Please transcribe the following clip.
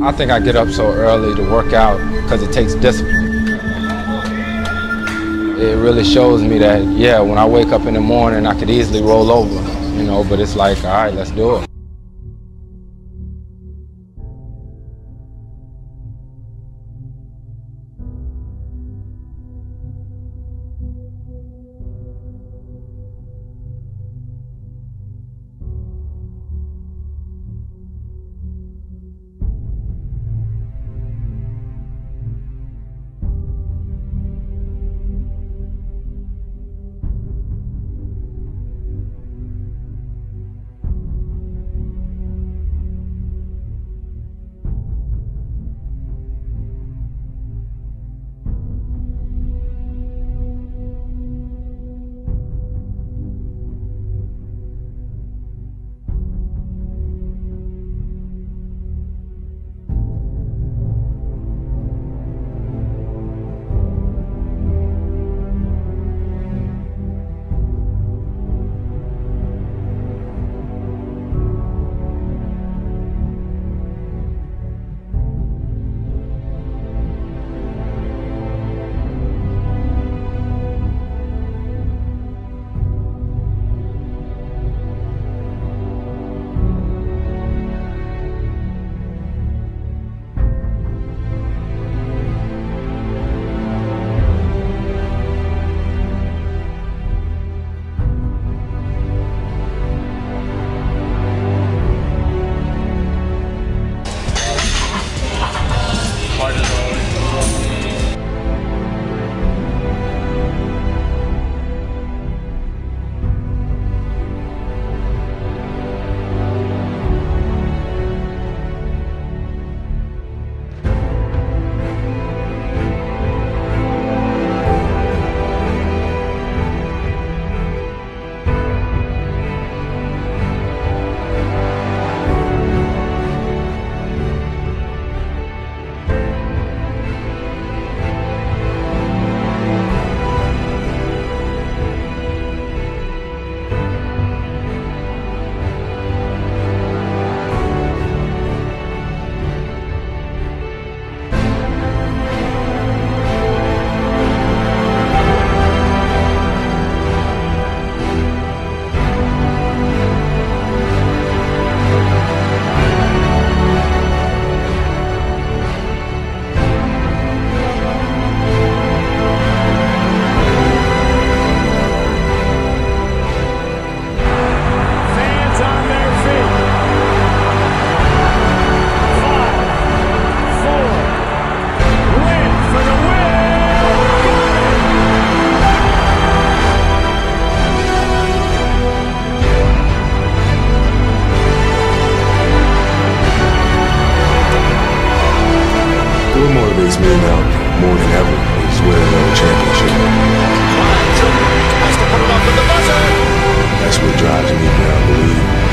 I think I get up so early to work out because it takes discipline. It really shows me that, yeah, when I wake up in the morning, I could easily roll over, you know, but it's like, all right, let's do it. What motivates me now more than ever is winning another championship. That's what drives me now, I believe.